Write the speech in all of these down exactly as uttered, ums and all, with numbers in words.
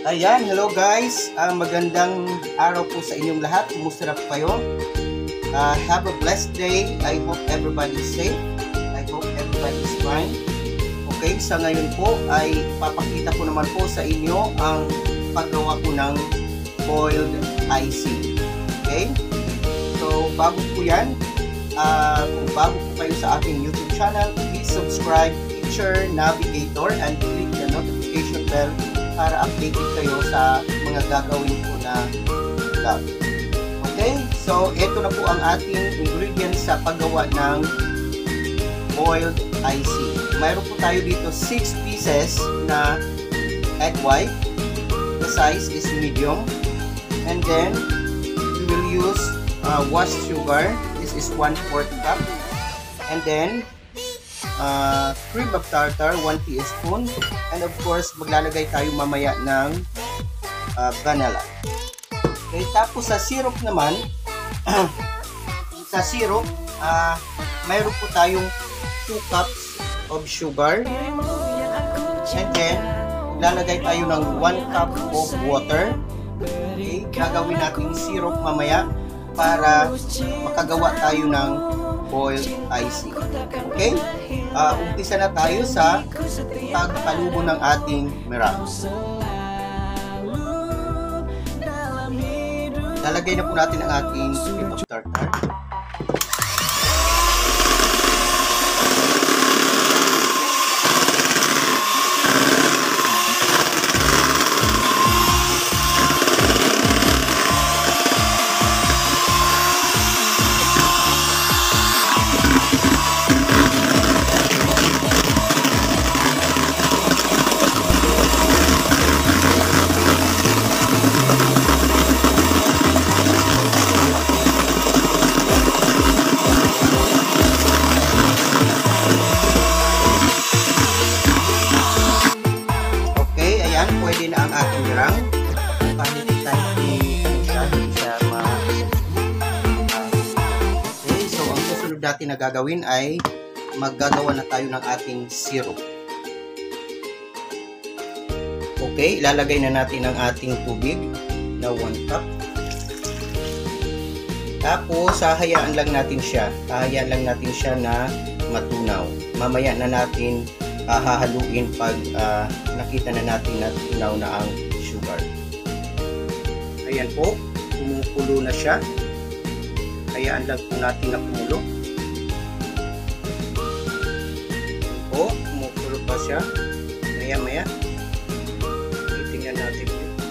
Ayan, hello guys. Uh, magandang araw po sa inyong lahat. Kumusta na po kayo? Uh, have a blessed day. I hope everybody's safe. I hope everybody's fine. Okay, sa ngayon po ay papakita ko naman po sa inyo ang paggawa ko ng boiled icing. Okay? So, bago po yan, uh, kung bago po kayo sa aking YouTube channel, please subscribe, Teacher Navigator, and click the notification bell para updated kayo sa mga gagawin ko na vlog. Okay? So, ito na po ang ating ingredients sa paggawa ng boiled icing. Mayroon po tayo dito six pieces na egg white. The size is medium. And then, we will use uh, washed sugar. This is one fourth cup. And then, uh, cream of tartar, one teaspoon. And of course, maglalagay tayo mamaya ng uh, vanilla. Okay, tapos sa syrup naman, sa syrup, uh, mayroon po tayong two cups of sugar. And then, lalagay tayo ng one cup of water. Okay, gagawin natin syrup mamaya para makagawa tayo ng boiled icing. Okay? Uh, umpisa na tayo sa pagpalubo ng ating meringue. Lalagay na po natin ang ating cream of tartar. Pwede na ang ating meringue. Kahit tayo hindi siya, hindi siya ma... Okay, so ang susunod natin na gagawin ay maggagawa na tayo ng ating syrup. Okay, ilalagay na natin ang ating tubig na one cup. Tapos, hahayaan lang natin siya. Hahayaan lang natin siya na matunaw. Mamaya na natin Uh, hahaluin pag uh, nakita na natin na tunaw na ang sugar. Ayan po, kumukulo na siya. Hayaan lang po natin na kumulo. Ayan po, kumukulo pa siya. Maya maya. Titingnan natin.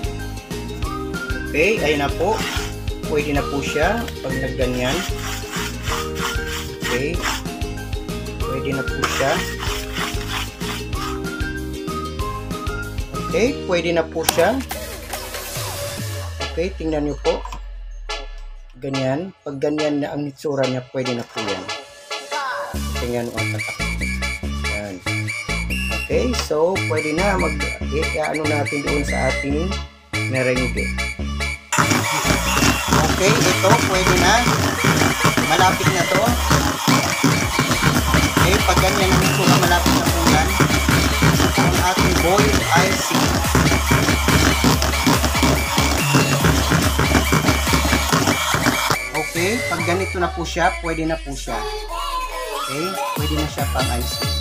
Okay, ayan na po. Pwede na po siya pag nagganyan. Okay. Pwede na po siya. Okay, pwede na po siya. Okay, tingnan nyo po. Ganyan. Pag ganyan na ang itsura niya, pwede na po yan. Tingnan nyo ang tatak. Yan. Okay, so pwede na mag i-ano natin doon sa ating merengue. Okay, ito pwede na. Malapit na to. Okay, pag ganyan ang itsura, malapit na po yan. Ang ating boiled icing. Okay, pag ganito na po siya, pwede na po siya. Okay, pwede na siya pang icing.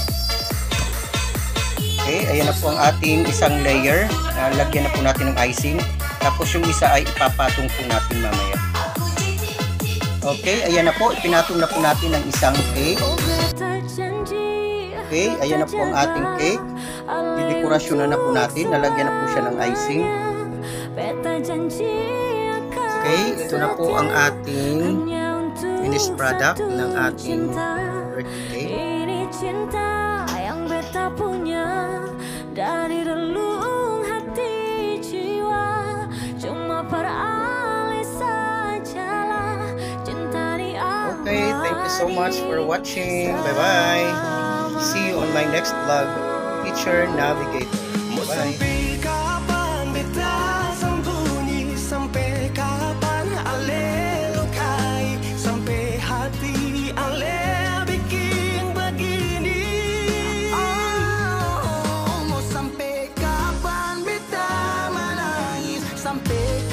Okay, ayan na po ang ating isang layer. Uh, lagyan na po natin ng icing. Tapos yung isa ay ipapatong po natin mamaya. Okay, ayan na po. Ipinatong na po natin ang isang cake. Okay, ayan na po ang ating cake. Didekorasyon na na po natin. Nalagyan na po siya ng icing. Okay, ito na po ang ating finished product ng ating birthday cake. Okay, thank you so much for watching. Bye-bye. See you on my next vlog. Teacher Navigator. Bye. I'm big